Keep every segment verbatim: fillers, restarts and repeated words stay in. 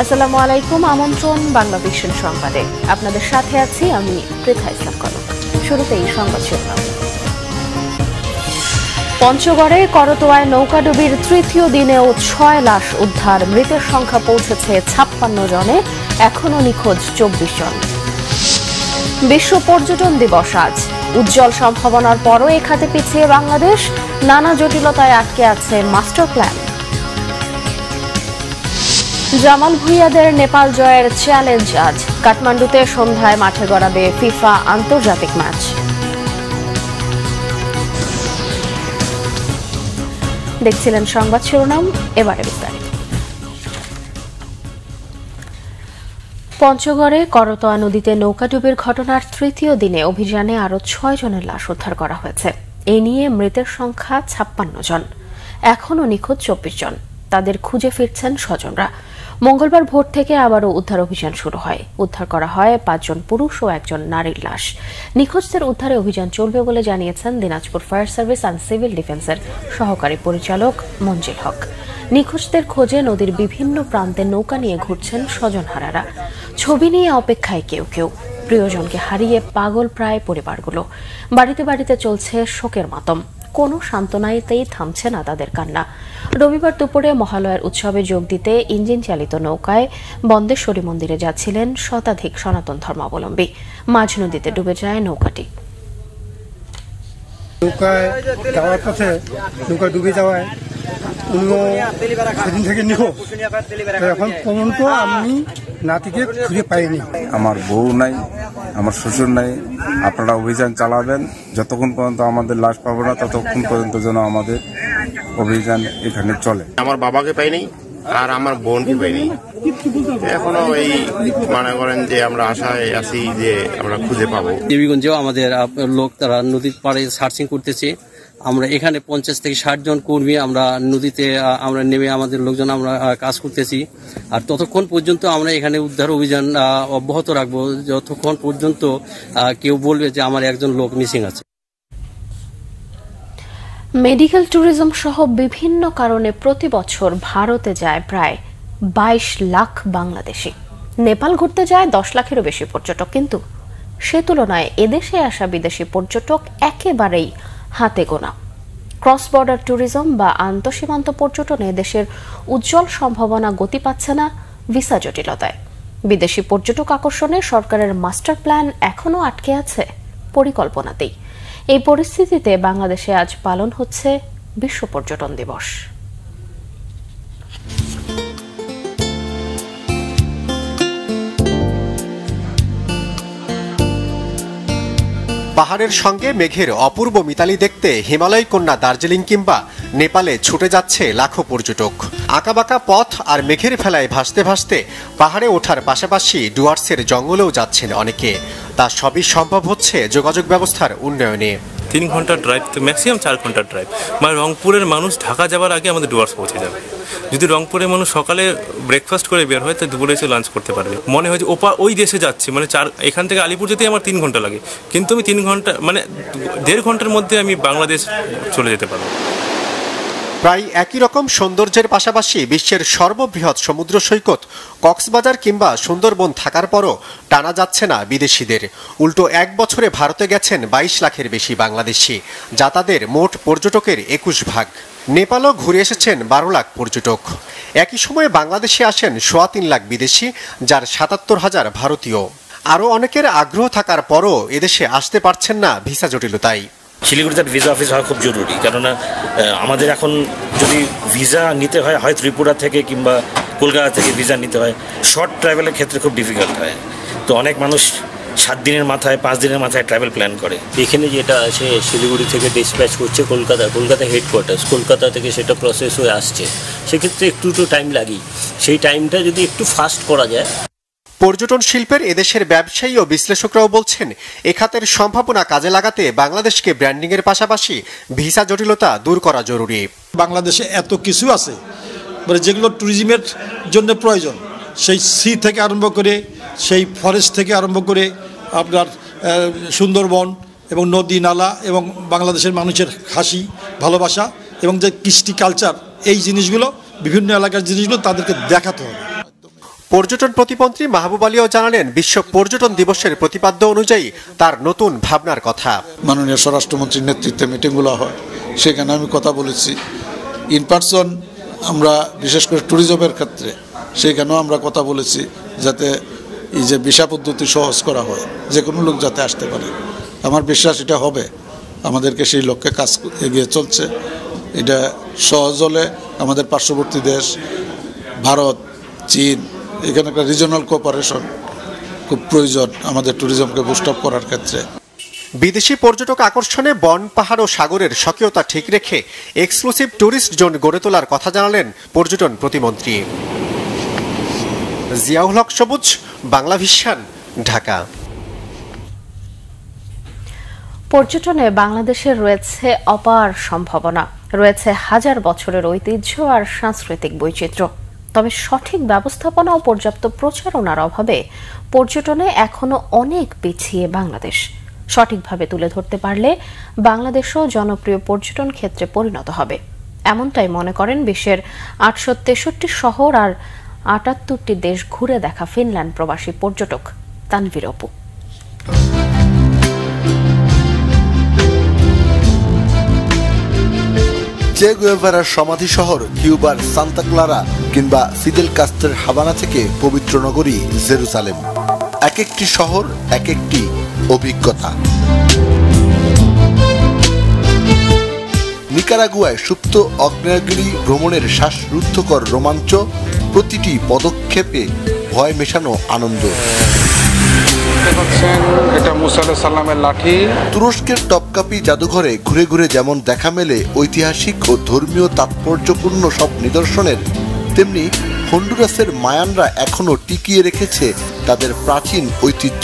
আসসালামু আলাইকুম। আমন্ত্রণ বাংলাভিশন সংবাদে, আপনাদের সাথে আছি আমি পৃথা ইসলাম কনক। শুরুতেই সংবাদ শিরোনাম। পঞ্চগড়ে করতোয়ায় নৌকাডুবির তৃতীয় দিনেও ছয় লাশ উদ্ধার, মৃতের সংখ্যা পৌঁছেছে ছাপ্পান্ন জনে, এখনও নিখোঁজ চব্বিশ জন। বিশ্ব পর্যটন দিবস আজ, উজ্জ্বল সম্ভাবনার পরও এ খাতে পিছিয়ে বাংলাদেশ, নানা জটিলতায় আটকে আছে মাস্টার প্ল্যান। জামাল ভুঁইয়াদের নেপাল জয়ের চ্যালেঞ্জ আজ, কাঠমান্ডুতে সন্ধ্যায় মাঠে গড়াবে ফিফা আন্তর্জাতিক ম্যাচ। দেখছিলেন সংবাদ শিরোনাম, এবারে বিস্তারিত। পঞ্চগড়ে করতোয়া নদীতে নৌকাডুবির ঘটনার তৃতীয় দিনে অভিযানে আরও ছয় জনের লাশ উদ্ধার করা হয়েছে। এ নিয়ে মৃতের সংখ্যা ছাপ্পান্ন জন, এখনও নিখোঁজ চব্বিশ জন। তাদের খুঁজে ফিরছেন স্বজনরা। মঙ্গলবার ভোর থেকে আবারও উদ্ধার অভিযান শুরু হয়। উদ্ধার করা হয় পাঁচজন পুরুষ ও একজন নারীর লাশ। নিখোঁজদের উদ্ধারে অভিযান চলবে বলে জানিয়েছেন Dinajpur fire service and civil ডিফেন্সের সহকারী পরিচালক মঞ্জিল হক। নিখোঁজদের খোঁজে নদীর বিভিন্ন প্রান্তে নৌকা নিয়ে ঘুরছেন স্বজনহারারা। ছবি নিয়ে অপেক্ষায় কেউ কেউ। প্রিয়জনকে হারিয়ে পাগল প্রায় পরিবারগুলো। বাড়িতে বাড়িতে চলছে শোকের মাতম। কোনো সান্ত্বনাতেই থামছে না তাদের কান্না। রবিবার দুপুরে মহালয়ার উৎসবে যোগ দিতে ইঞ্জিন চালিত নৌকায় বন্দেশ্বরী মন্দিরে যাচ্ছিলেন শতাধিক সনাতন ধর্মাবলম্বী। মাঝ নদীতে ডুবে যায় নৌকাটি। নৌকায় যাওয়ার পথে নৌকা ডুবে যাওয়ায় উনিও সেদিন থেকে নিখোঁজ। এখন পর্যন্ত আমি নাতিকে খুঁজে পাইনি। আমার বউ নাই, আমার শ্বশুর নাই। আপনারা অভিযান চালাবেন, যতক্ষণ পর্যন্ত আমাদের লাশ পাবো না ততক্ষণ পর্যন্ত যেন আমাদের অভিযান এখানে চলে। আমার বাবাকে পাইনি আর আমার বোনকে পাইনি। এখনো এই মনে করেন যে আমরা আশায় আছি যে আমরা খুঁজে পাবো। দেবীগঞ্জেও আমাদের লোক তারা নদীর পাড়ে সার্চিং করতেছে। আমরা এখানে পঞ্চাশ থেকে ষাট জন কর্মী আমরা নদীতে আমরা নেমে আমাদের লোকজন আমরা কাজ করতেছি। আর ততক্ষণ পর্যন্ত আমরা এখানে উদ্ধার অভিযান অব্যাহত রাখবো যতক্ষণ পর্যন্ত কেউ বলবে যে আমার একজন লোক মিসিং আছে। মেডিকেল ট্যুরিজম সহ বিভিন্ন কারণে প্রতি বছর ভারতে যায় প্রায় বাইশ লাখ বাংলাদেশি। নেপাল ঘুরতে যায় দশ লাখেরও বেশি পর্যটক, কিন্তু সে তুলনায় এদেশে আসা বিদেশি পর্যটক একেবারেই হাতে গোনা। ক্রস বর্ডার ট্যুরিজম বা আন্তঃসীমান্ত পর্যটনে দেশের উজ্জ্বল সম্ভাবনা গতি পাচ্ছে না ভিসা জটিলতায়। বিদেশি পর্যটক আকর্ষণে সরকারের মাস্টার প্ল্যান এখনও আটকে আছে পরিকল্পনাতেই। এই পরিস্থিতিতে বাংলাদেশে আজ পালন হচ্ছে বিশ্ব পর্যটন দিবস। পাহাড়ের সঙ্গে মেঘের অপূর্ব মিতালি দেখতে হিমালয় কন্যা দার্জিলিং কিংবা নেপালে ছুটে যাচ্ছে লাখো পর্যটক। আঁকাবাঁকা পথ আর মেঘের ফেলায় ভাসতে ভাসতে পাহাড়ে ওঠার পাশাপাশি ডুয়ার্সের জঙ্গলেও যাচ্ছেন অনেকে। তা সবই সম্ভব হচ্ছে যোগাযোগ ব্যবস্থার উন্নয়নে। তিন ঘন্টা ড্রাইভ তো ম্যাক্সিমাম চার ঘন্টার ড্রাইভ। মানে রংপুরের মানুষ ঢাকা যাওয়ার আগে আমাদের ডুয়ার্স পৌঁছে যাবে। যদি রংপুরের মানুষ সকালে ব্রেকফাস্ট করে বের হয় তো দুপুরে এসে লাঞ্চ করতে পারবে। মনে হয় যে ওপা ওই দেশে যাচ্ছি, মানে চার এখান থেকে আলিপুর যেতে আমার তিন ঘন্টা লাগে, কিন্তু আমি তিন ঘন্টা মানে দেড় ঘন্টার মধ্যে আমি বাংলাদেশ চলে যেতে পারবো। প্রায় একই রকম সৌন্দর্যের পাশাপাশি বিশ্বের সর্ববৃহৎ সমুদ্র সৈকত কক্সবাজার কিংবা সুন্দরবন থাকার পরও টানা যাচ্ছে না বিদেশিদের। উল্টো এক বছরে ভারতে গেছেন বাইশ লাখের বেশি বাংলাদেশি, যা তাদের মোট পর্যটকের একুশ ভাগ। নেপালও ঘুরে এসেছেন বারো লাখ পর্যটক। একই সময়ে বাংলাদেশে আসেন সোয়া তিন লাখ বিদেশি, যার সাতাত্তর হাজার ভারতীয়। আরও অনেকের আগ্রহ থাকার পরও এদেশে আসতে পারছেন না ভিসা জটিলতায়। শিলিগুড়িতে ভিসা অফিস হওয়া খুব জরুরি, কেননা আমাদের এখন যদি ভিসা নিতে হয় হয় ত্রিপুরা থেকে কিংবা কলকাতা থেকে ভিসা নিতে হয়, শর্ট ট্রাভেলের ক্ষেত্রে খুব ডিফিকাল্ট হয়। তো অনেক মানুষ সাত দিনের মাথায় পাঁচ দিনের মাথায় ট্রাভেল প্ল্যান করে। এখানে যেটা আছে শিলিগুড়ি থেকে ডিসপ্যাচ করছে কলকাতা, কলকাতা হেডকোয়ার্টার্স, কলকাতা থেকে সেটা প্রসেস হয়ে আসছে। সেক্ষেত্রে একটু একটু টাইম লাগেই। সেই টাইমটা যদি একটু ফাস্ট করা যায়। পর্যটন শিল্পের এদেশের ব্যবসায়ী ও বিশ্লেষকরাও বলছেন, এ খাতের সম্ভাবনা কাজে লাগাতে বাংলাদেশকে ব্র্যান্ডিং এর পাশাপাশি ভিসা জটিলতা দূর করা জরুরি। বাংলাদেশে এত কিছু আছে মানে যেগুলো ট্যুরিজমের জন্য প্রয়োজন, সেই সি থেকে আরম্ভ করে, সেই ফরেস্ট থেকে আরম্ভ করে আপনার সুন্দরবন এবং নদী নালা এবং বাংলাদেশের মানুষের হাসি ভালোবাসা এবং যে কৃষ্টি কালচার, এই জিনিসগুলো বিভিন্ন এলাকার জিনিসগুলো তাদেরকে দেখাতে হবে। পর্যটন প্রতিমন্ত্রী মাহবুব আলীও জানালেন বিশ্ব পর্যটন দিবসের প্রতিপাদ্য অনুযায়ী তার নতুন ভাবনার কথা। মাননীয় স্বরাষ্ট্রমন্ত্রীর নেতৃত্বে মিটিংগুলো হয়, সেখানে আমি কথা বলেছি ইন পার্সন, আমরা বিশেষ করে ট্যুরিজমের ক্ষেত্রে সেখানেও আমরা কথা বলেছি যাতে এই যে ভিসা পদ্ধতি সহজ করা হয়, যে কোনো লোক যাতে আসতে পারে। আমার বিশ্বাস এটা হবে, আমাদেরকে সেই লক্ষ্যে কাজ এগিয়ে চলছে। এটা সহজ হলে আমাদের পার্শ্ববর্তী দেশ ভারত, চীন, এখানে একটা রিজনাল কোঅপারেশন খুব প্রয়োজন আমাদের ট্যুরিজমকে বুস্ট আপ করার ক্ষেত্রে। বিদেশি পর্যটক আকর্ষণে বন, পাহাড় ও সাগরের স্বকীয়তা ঠিক রেখে এক্সক্লুসিভ ট্যুরিস্ট জোন গড়ে তোলার কথা জানালেন পর্যটন প্রতিমন্ত্রী। জিয়াউল হক সবুজ, বাংলাভিশন, ঢাকা। পর্যটনে বাংলাদেশের রয়েছে অপার সম্ভাবনা, রয়েছে হাজার বছরের ঐতিহ্য আর সাংস্কৃতিক বৈচিত্র্য। তবে সঠিক ব্যবস্থাপনা ও পর্যাপ্ত প্রচারণার অভাবে পর্যটনে এখনো অনেক পিছিয়ে বাংলাদেশ। সঠিকভাবে তুলে ধরতে পারলে বাংলাদেশও জনপ্রিয় পর্যটন ক্ষেত্রে পরিণত হবে, এমনটাই মনে করেন বিশ্বের আটশো তেষট্টি শহর আর আটাত্তরটি দেশ ঘুরে দেখা ফিনল্যান্ড প্রবাসী পর্যটক তানভীর অপু। চে গুয়েভারার সমাধি শহর কিউবার সান্তা ক্লারা কিংবা ফিদেল কাস্ত্রের হাভানা থেকে পবিত্র নগরী জেরুসালেম, এক একটি শহর এক একটি অভিজ্ঞতা। নিকারাগুয়ায় সুপ্ত আগ্নেয়গিরি ভ্রমণের শ্বাসরুদ্ধকর রোমাঞ্চ, প্রতিটি পদক্ষেপে ভয় মেশানো আনন্দ। এটা মুসা আলাইহিস সালামের লাঠি। তুরস্কের টপকাপি জাদুঘরে ঘুরে ঘুরে যেমন দেখা মেলে ঐতিহাসিক ও ধর্মীয় তাৎপর্যপূর্ণ সব নিদর্শনের, তেমনি হন্ডুরাসের মায়ানরা এখনো টিকিয়ে রেখেছে তাদের প্রাচীন ঐতিহ্য।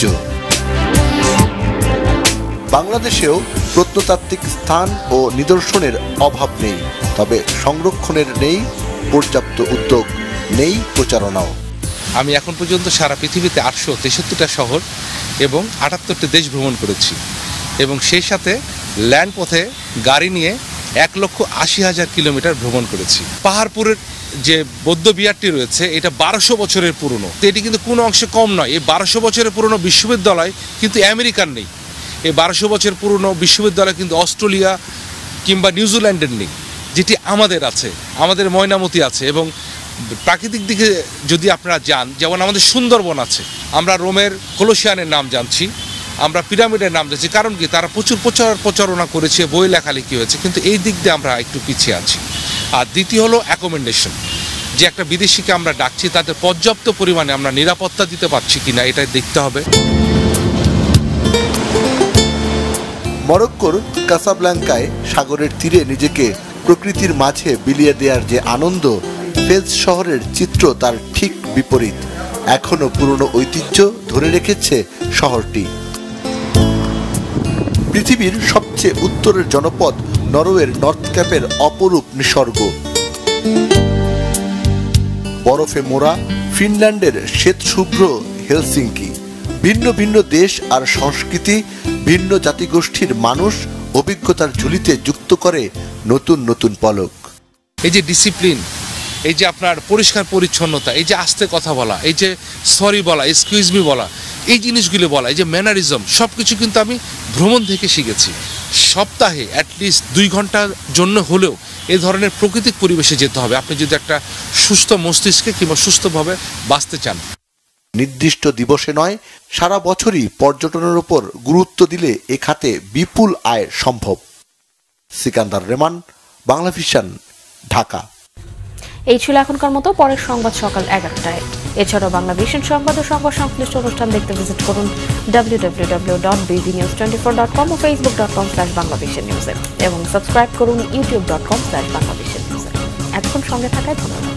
বাংলাদেশেও প্রত্নতাত্ত্বিক স্থান ও নিদর্শনের অভাব নেই, তবে সংরক্ষণের নেই পর্যাপ্ত উদ্যোগ, নেই প্রচারণাও। আমি এখন পর্যন্ত সারা পৃথিবীতে আটশো তেষট্টিটা শহর এবং আটাত্তরটি দেশ ভ্রমণ করেছি, এবং সেই সাথে ল্যান্ড পথে গাড়ি নিয়ে এক লক্ষ আশি হাজার কিলোমিটার ভ্রমণ করেছি। পাহাড়পুরের যে বৌদ্ধ বিহারটি রয়েছে এটা বারোশো বছরের পুরনো, তো এটি কিন্তু কোনো অংশে কম নয়। এই বারোশো বছরের পুরনো বিশ্ববিদ্যালয় কিন্তু আমেরিকার নেই, এই বারোশো বছর পুরনো বিশ্ববিদ্যালয় কিন্তু অস্ট্রেলিয়া কিংবা নিউজিল্যান্ডের নেই, যেটি আমাদের আছে। আমাদের ময়নামতি আছে, এবং প্রাকৃতিক দিকে যদি আপনারা যান, যেমন আমাদের সুন্দরবন আছে, আমরা রোমের কলোসিয়ানের নাম জানছি, আমরা পিরামিডের নাম জানছি, কারণ কি তারা প্রচুর প্রচার প্রচারণা করেছে, বই লেখালেখি হয়েছে, কিন্তু এই দিক দিয়ে আমরা একটু পিছিয়ে আছি। আর দ্বিতীয় হলো অ্যাকোমোডেশন, যে একটা বিদেশিকে আমরা ডাকছি তাদের পর্যাপ্ত পরিমাণে আমরা নিরাপত্তা দিতে পারছি কিনা এটাই দেখতে হবে। মরক্কোর কাসাব্লাঙ্কায় সাগরের তীরে নিজেকে প্রকৃতির মাঝে বিলিয়ে দেওয়ার যে আনন্দ, ফেজ শহরের চিত্র তার ঠিক বিপরীত। এখনো পুরনো ঐতিহ্য ধরে রেখেছে শহরটি। পৃথিবীর সবচেয়ে উত্তরের জনপদ নরওয়ের নর্থ ক্যাপের অপরূপ নিসর্গ, বরফে মোড়া ফিনল্যান্ডের শ্বেতশুভ্র হেলসিঙ্কি, ভিন্ন ভিন্ন দেশ আর সংস্কৃতি, ভিন্ন জাতিগোষ্ঠীর মানুষ অভিজ্ঞতার ঝুলিতে যুক্ত করে নতুন নতুন পলক। এই যে ডিসিপ্লিন, এই যে আপনার পরিষ্কার পরিচ্ছন্নতা, এই যে আস্তে কথা বলা, এই যে সরি বলা, এক্সকিউজ মি বলা, এই জিনিসগুলো বলা, এই যে ম্যানারিজম, সব কিছু কিন্তু আমি ভ্রমণ থেকে শিখেছি। সপ্তাহে অ্যাটলিস্ট দুই ঘন্টার জন্য হলেও এই ধরনের প্রাকৃতিক পরিবেশে যেতে হবে আপনি যদি একটা সুস্থ মস্তিষ্কে কিংবা সুস্থভাবে বাঁচতে চান। নির্দিষ্ট দিবসে নয়, সারা বছরই পর্যটনের উপর গুরুত্ব দিলে এ খাতে বিপুল আয় সম্ভব। সিকান্দার রেমান, বাংলাভিশন, ঢাকা। এই ছিল এখনকার মতো, পরের সংবাদ সকাল এগারোটায়। এছাড়াও বাংলাভিশন সংবাদ ও সংবাদ সংশ্লিষ্ট অনুষ্ঠান দেখতে ভিজিট করুন W W W dot BB news twenty four dot com ও Facebook dot com slash Banglavision নিউজে, এবং সাবস্ক্রাইব করুন YouTube dot com slash Banglavision নিউজে। এতক্ষণ সঙ্গে থাকায় ধন্যবাদ।